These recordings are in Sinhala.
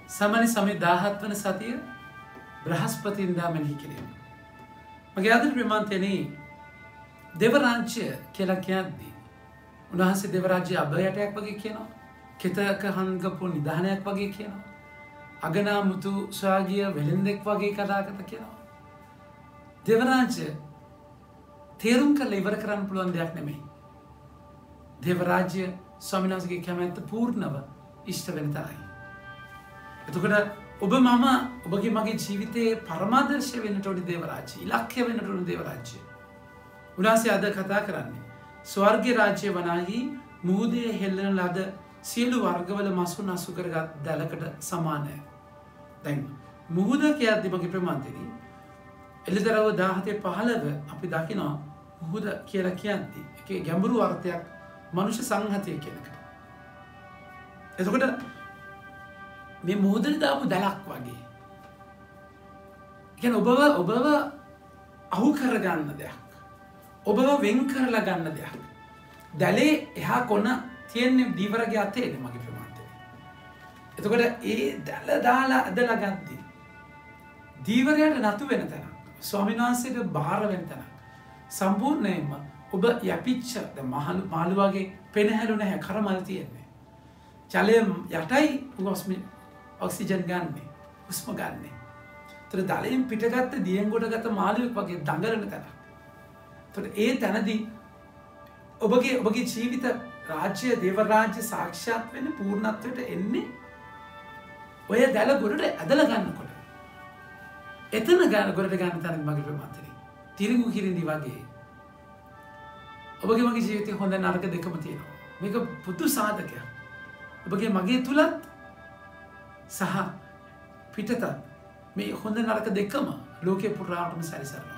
සාමාන්‍ය සමය 17 වන සතිය බ්‍රහස්පතින්දා මෙනෙහි කිරීම. මගේ ආදර ප්‍රේමන්තයනි දේව රාජ්‍ය කියලා කියද්දී උන්වහන්සේ දේව රාජ්‍ය අභයටයක් වගේ කියනවා. කෙතක හංගපු නිධානයක් වගේ කියනවා. අගනා මුතු ස්වාගිය වෙලෙන්දෙක් වගේ කතා කියනවා. දේව රාජ්‍ය තේරුම් කරලා ඉවර කරන්න පුළුවන් දෙයක් නෙමෙයි. දේව රාජ්‍ය ස්වාමීන් වහන්සේගේ කැමැත්ත පූර්ණව ඉෂ්ට වෙන තරයි. එතකොට ඔබ මම ඔබගේ මගේ ජීවිතයේ පරමාදර්ශය වෙන්නට ඕනේ දේව රාජ්‍ය. ඉලක්කය වෙන්නට ඕනේ දේව රාජ්‍ය. උන්වහන්සේ අද කතා කරන්නේ ස්වර්ගීය රාජ්‍ය වනාහි මුහුදේ හෙළන ලද සියලු වර්ගවල මසු නසු කරගත් දැලකට සමානයි. දැන් මුහුද කියද්දි මගේ ප්‍රමාන්තෙනි එළිදරව් 17:15 අපි දකිනවා මුහුද කියලා කියද්දි ඒකේ ගැඹුරු අර්ථයක් මනුෂ්‍ය සංහතිය කියන එකට. එතකොට මේ මුහුදේ දාපු දැලක් වගේ. කියන්නේ ඔබව අහු කරගන්න දෙයක්. ඔබව වෙන් කරලා ගන්න දෙයක්. දැලේ එහා කොන තියෙන්නේ දීවරගේ අතේද මගේ ප්‍රමාණය. එතකොට ඒ දැල දාලා ඇදලා ගද්දී දීවරයට නතු වෙන තැන ස්වාමීන් වහන්සේට බාර වෙන තැන සම්පූර්ණයෙන්ම ඔබ යපිච්ච මාළු වගේ පෙනහැලු නැහැ කරමල් තියෙන්නේ. ජලය යටයි ඔක්සිජන් ගන්නෙ හුස්ම ගන්නෙ. ඒතර දලයෙන් පිටගත්ත දියෙන් ගොඩගත්ත මාළුවෙක් වගේ දඟලන තැන. ඒතර ඒ තැනදී ඔබගේ ජීවිත රාජ්‍ය දේව රාජ්‍ය සාක්ෂාත් වෙන පූර්ණත්වයට එන්නේ ඔය දැල ගොඩට ඇදලා ගන්නකොට. එතන ගොඩට ගන්න තැනක් මගේ ප්‍රමාණය. තිරිඟු කිරිඳි වගේ. ඔබගේ මගේ ජීවිතේ හොඳ නරක දෙකම තියෙනවා. මේක පුදු සාධකයක්. ඔබගේ මගේ තුලත් සහ පිටතත් මේ හොඳ නරක දෙකම ලෝකේ පුරාවටම සැරිසරනවා.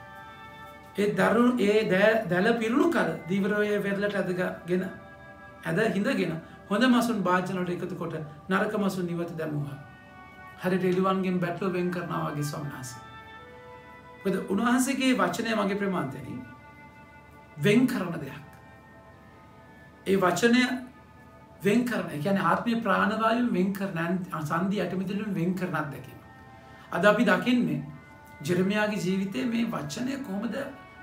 ඒ දැල පිරුණු කල දීවරයේ වෙරළට ඇද හිඳගෙන හොඳ මසුන් භාජනවලට එකතු කොට නරක මසුන් නිවත දැමුවා. හරියට එළුවන්ගෙන් බැටළුව වෙන් කරනවා වගේ ස්වාමීන් වහන්සේ. මොකද උන්වහන්සේගේ වචනය මගේ ප්‍රමාණතෙනි වෙන් කරන දෙයක්. ඒ වචනය වෙන් කරන, ඒ කියන්නේ ආත්මීය ප්‍රාණවායුව වෙන් කරන, සංදි යටිමිදුලෙන් වෙන් කරන අත්දැකීම. අද අපි දකින්නේ ජෙරමියාගේ ජීවිතයේ මේ වචනය කොහොමද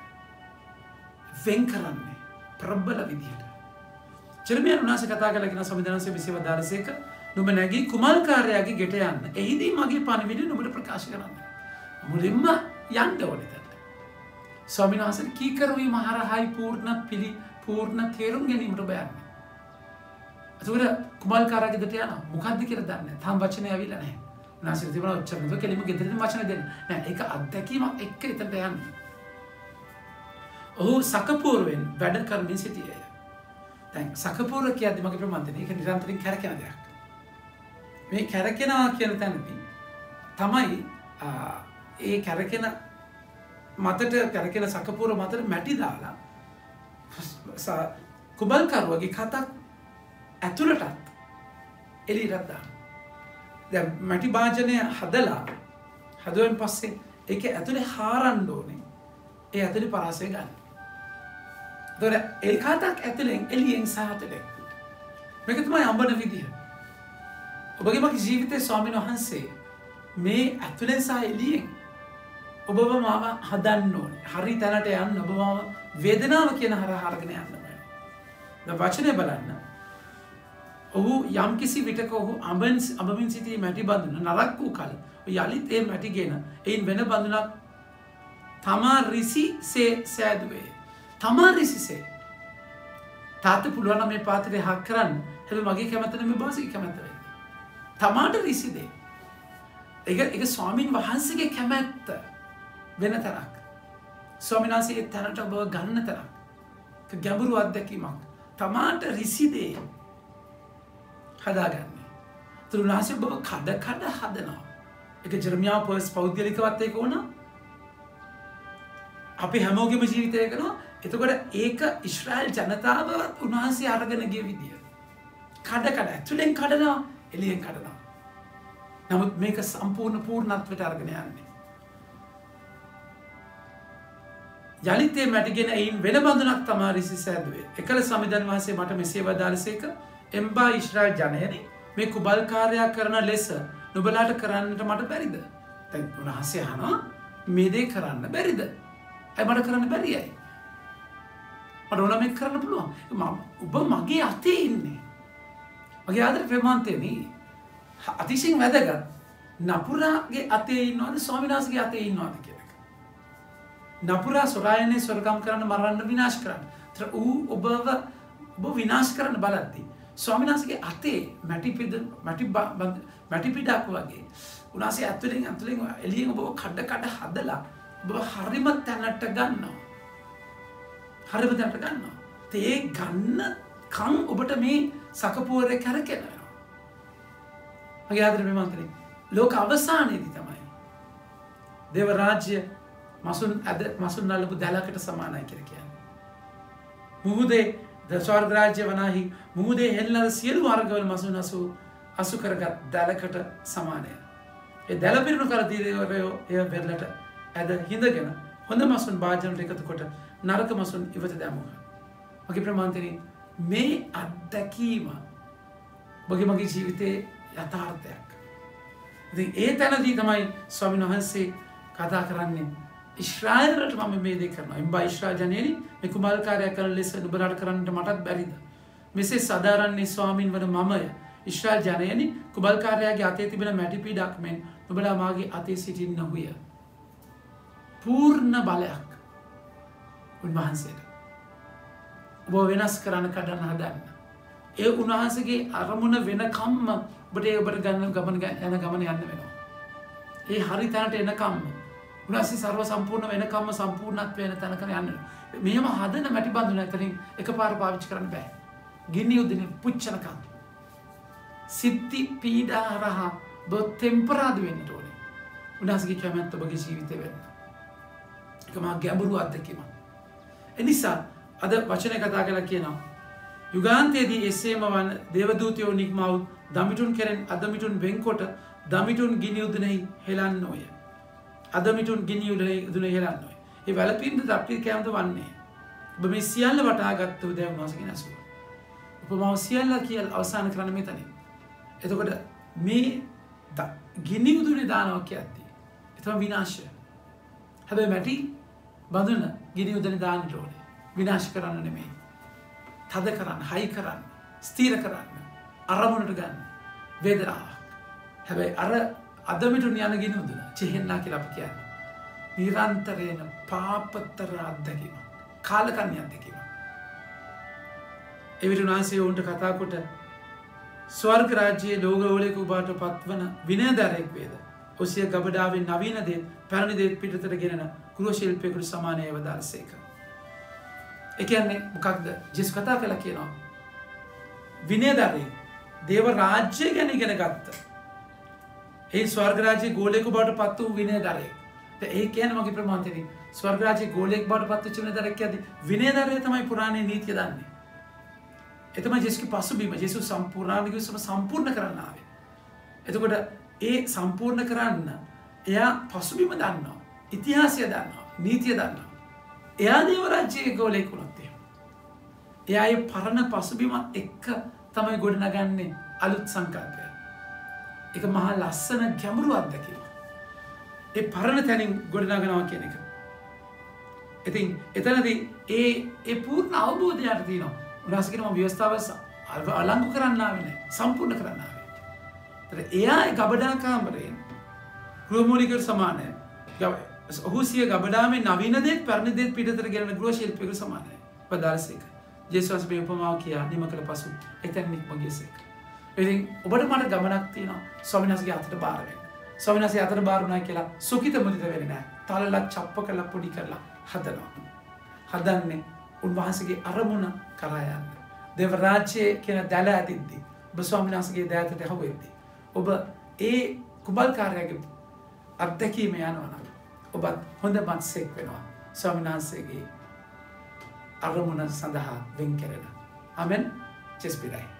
වෙන් කරන්නේ ප්‍රබල විදියට. ජෙරමියා උන්වහන්සේ කතා කරලා කියන සමිදානසේ විසව දාරසේක නුඹ නැගී කුමල්කාරයාගේ ගෙට යන්න. එහිදී මගේ පණිවිඩය නුඹට ප්‍රකාශ කරන්න. මුලින්ම යන්න ඕනේ දැන්. ස්වාමීන් වහන්සේ කීකරුවී මහරහයි පූර්ණ තේරුම් ගැනීමට බයන්නේ. ඒතකොට කුමල්කාරයාගේ ගෙට යනවා. මොකද්ද කියලා දන්නේ නැහැ. තාම වචනේ ඇවිල්ලා නැහැ. උන්වහන්සේ තිබුණා ඔච්චර නේද කෙලිම ගෙදරින් වචන දෙන්න. නෑ ඒක අත්දැකීමක් එක්ක එතනට යන්න. ඔහු සකපූර්වෙන් වැඩ කරමින් සිටියේ. දැන් සකපූර්ව කියද්දි මගේ ප්‍රමාණය ඒක නිරන්තරයෙන් කැරකෙන දෙයක්. මේ කැරකෙනවා කියන තැනදී තමයි ඒ කැරකෙන මතට කැරකෙන සකපූර්ව මතට මැටි දාලා කුඹල්කරුවගේ කතක් ඇතුළටත් එළියට දානවා. දැන් මැටි භාජනය හදුවෙන් පස්සේ ඒක ඇතුලේ හාරන්න ඕනේ. ඒ ඇතුලේ පරාසය ගන්න. ඒතොර ඒ කතක් ඇතුලෙන් එළියෙන් සාහතලෙන්. මේක තමයි අඹන විදිය. ඔබගේ මගේ ජීවිතයේ ස්වාමීන් වහන්සේ මේ ඇතුලෙන් සහ එළියෙන් ඔබව මාව හදන්න ඕනේ. හරි තැනට යන්න ඔබ මාව වේදනාව කියන හරහා අරගෙන යන්න ඕනේ. දැන් වචනේ බලන්න. ඔහු යම් කිසි විටක ඔහු අඹමින් සිටි මැටි බඳුන නරක් වූ කල යලිත් ඒ මැටිගෙන එයින් වෙන බඳුනක් තමා රිසිසේ සෑදුවේ. තමා රිසිසේ තාත්ත පුළුවන් නම් මේ පාත්‍රය හක් කරන්න. හැබැයි මගේ කැමැත්ත නෙමෙයි බාසිගේ කැමැත්ත වෙන්නේ. තමාට රිසිදේ. ඒක ස්වාමීන් වහන්සේගේ කැමැත්ත වෙන තරක්. ස්වාමීන් වහන්සේ තැනට ඔබ ගන්න තරක්. ගැඹුරු අත්දැකීමක්. තමාට රිසිදේ හදාගන්නේ. තුරුනාසි ඔබ කඩ හදනවා. ඒක ජෙරමියා පෞද්ගලිකවත් ඒක වුණා. අපි හැමෝගෙම ජීවිතය කරනවා. එතකොට ඒක ඊශ්‍රායල් ජනතාව උන්වහන්සේ අරගෙන ගිය විදිය. කඩ ඇතුලෙන් කඩනවා, එළියෙන් කඩනවා. නමුත් මේක සම්පූර්ණ පූර්ණත්වයට අරගෙන යන්නේ. යලිතේ මැටිගෙන එයින් වෙන බඳුනක් තමා රිසිස ඇදුවේ. එකල සමිඳන් වහන්සේ මට මෙසේ වදාළසේක එම්බා ඊශ්‍රායල් ජනයනි මේ කුබල්කාරයා කරන ලෙස නුඹලාට කරන්නට මට බැරිද? දැන් උන්වහන්සේ අහනවා මේ දේ කරන්න බැරිද? අය මට කරන්න බැරියයි. මට ඕන මේක කරන්න පුළුවන්. ඔබ මගේ අතේ ඉන්නේ. මගේ ආදර ප්‍රේමාන්තේනි අතිශයින් වැදගත්. නපුරාගේ අතේ ඉන්නවද ස්වාමීන් වහන්සේගේ අතේ ඉන්නවද කියන එක. නපුරා සොරායනේ සොරකම් කරන්න මරන්න විනාශ කරන්න. ඒතර ඔබ විනාශ කරන්න බලද්දී ස්වාමීන් වහන්සේගේ අතේ මැටි පිටක් වගේ උන්වහන්සේ ඇතුලෙන් එළියෙන් ඔබ කඩ හදලා ඔබ හරිම තැනට ගන්නවා. හරිම තැනට ගන්නවා. ඒ ගන්න කන් ඔබට මේ සකපුවරේ කරකෙනවා. මගේ ආදරේ ප්‍රේමාන්තනේ ලෝක අවසානයේදී තමයි දේව රාජ්‍ය මසුන් නලපු දැලකට සමානයි කියලා කියන්නේ. මුහුදේ ස්වර්ග රාජ්‍ය වනාහි මුහුදේ හෙල්ලන සියලු වර්ගවල මසුන් අසු කරගත් දැලකට සමානයි. ඒ දැල පිරුණු කල දීවරයෝ එය වෙරළට ඇද හිඳගෙන හොඳ මසුන් භාජනට එකතු කොට නරක මසුන් ඉවත දැමුවා. මගේ ප්‍රමාන්තනේ මේ අත්දැකීම මගේ ජීවිතයේ යථාර්ථයක්. ඉතින් ඒ තැනදී තමයි ස්වාමීන් වහන්සේ කතා කරන්නේ ඉස්රායලට මම මේ දේ කරනවා. එම්බා ඉස්රායල් ජනයනි මේ කුමල්කාරය කරන ලෙස නුඹලාට කරන්නට මටත් බැරිද? මෙසේ සදාරන්නේ ස්වාමීන් වන මමය. ඉස්රායල් ජනයනි කුමල්කාරයාගේ අතේ තිබෙන මැටි පිඩක් මෙන් නුඹලා මාගේ අතේ සිටින්නහුය. පූර්ණ බලයක් උන්වහන්සේට. ඔබ වෙනස් කරන්න කඩන්න හදන්න. ඒ උන්වහන්සේගේ අරමුණ වෙනකම්ම ඔබට ගන්න ගමන යන වෙනවා. ඒ හරි තැනට එනකම්ම උන්වහන්සේ සර්ව සම්පූර්ණ වෙනකම්ම සම්පූර්ණත්වයට වෙන තැනකට යන්න. මෙහෙම හදන මැටි බඳුන අතරින් එකපාර පාවිච්චි කරන්න බෑ. ගිනි උදින පුච්චනකම්. සිද්ධි පීඩා හරහා ඔබ ටෙම්පරාදු වෙන්න ඕනේ. උන්වහන්සේගේ කැමැත්ත ඔබගේ ජීවිතේ වෙන්න. ඒක මා ගැඹුරු අත්දැකීමක්. එනිසා අද වචන කතා කරලා කියනවා යුගාන්තයේදී එසේම වන දේවදූතයෝ නික්මව් දමිටුන් කෙරෙන් අදමිටුන් වෙන්කොට දමිටුන් ගිනි උදුනෙහි හෙලන්නෝය. අදමිටුන් ගිනි උදුනෙහි හෙලන්නෝය. ඒ වැළපීම්ද අප්‍රිකාවද වන්නේ. ඔබ මේ සියල්ල වටහාගත්තු දේව මාසකින් අසුව. උපමාව සියල්ල කියලා අවසන් කරන්න මෙතනින්. එතකොට මේ ගිනි උදුනේ දානවා කියද්දී ඒ තමයි විනාශය. හැබැයි මැටි බඳුන ගිනි උදුනේ දාන්න ඕනේ. විනාශ කරන්න නෙමෙයි. තද කරන්න, හයි කරන්න, ස්ථීර කරන්න, අරමුණට ගන්න වේදනාවක්. හැබැයි අර අදමිටුන් යන ගිනි උදුන චෙහෙන්නා කියලා අපි කියන්නේ. නිරන්තරයෙන් පාපතර අත්දැකීම. කාලකන්ණි අත්දැකීම. එවිට උන්වහන්සේ උන්ට කතා කොට ස්වර්ග රාජ්‍යයේ ලෝකෝලයක ඔබට පත්වන විනයදරයෙක් වේද. ඔසිය ගබඩාවෙන් නවීන දේ පැරණි දේ පිටතට ගෙනන ගෘහ ශිල්පියෙකුට සමානව දාසේක. ඒ කියන්නේ මොකක්ද? ජේසුස් කතා කළා කියනවා. විනයදරයෙක් දේව රාජ්‍ය ගැන ඉගෙන ගත්ත. ඒ ස්වර්ග රාජ්‍යයේ ගෝලයක බවට පත් වූ විනයදරයෙක්. ඒ කියන්නේ මගේ ප්‍රමාන්තෙනි ස්වර්ග රාජ්‍යයේ ගෝලයක බවට පත් වෙච්ච විනයදරයෙක් කියද්දි විනයදරය තමයි පුරාණයේ නීතිය දන්නේ. ඒ තමයි ජේසුස්ගේ පසුබිම. ජේසුස් සම්පූර්ණ කරන්න ආවේ. එතකොට ඒ සම්පූර්ණ කරන්න එයා පසුබිම දන්නවා. ඉතිහාසය දන්නවා. නීතිය දන්නවා. එයා දේව රාජ්‍යයේ ගෝලයෙක් වුණත් එයා ඒ පරණ පසුබිමත් එක්ක තමයි ගොඩනගන්නේ අලුත් සංකල්පය. ඒක මහා ලස්සන ගැඹුරු අත්දැකීමක්. ඒ පරණ තැනින් ගොඩනගනවා කියන එක. ඉතින් එතනදී ඒ පූර්ණ අවබෝධයක් තියෙනවා. උන්වහන්සේ කියනවා ව්‍යවස්ථාව අලංගු කරන්න ආවේ නැහැ. සම්පූර්ණ කරන්න ආවේ. ඒතර එයා ඒ ගබඩා කාමරයෙන් ගෘහමූලිකයට සමානයි. ඔහුසිය ගබඩාවේ නවීන දේත් පැරණි දේත් පිටතට ගෙනන ගෘහ ශිල්පියෙකුට සමානයි. පදාරසේක. ජේසුස් මේ උපමාව කියා නිම කළ පසු එතන නික්ම ගියසේක. ඉතින් ඔබට මට ගමනක් තියෙනවා ස්වාමීන් වහන්සේගේ අතට බාර වෙන්න. ස්වාමීන් වහන්සේ අතට බාර වුණා කියලා සුඛිත මුදිත වෙන්නේ නැහැ. තලලා චප්ප කරලා පොඩි කරලා හදනවා. හදන්නේ උන්වහන්සේගේ අරමුණ කරා යන්න. දේව රාජ්‍යයේ කියන දැල ඇතිද්දී ඔබ ස්වාමීන් වහන්සේගේ දෑතට හවුෙද්දී ඔබ ඒ කුඹල්කාරයාගේ අත්දැකීම යනවා නම් ඔබත් හොඳ මත්සෙක් වෙනවා ස්වාමීන් වහන්සේගේ අරමුණ සඳහා වෙන් කරලා. ආමෙන්. ජෙස්පිරයි.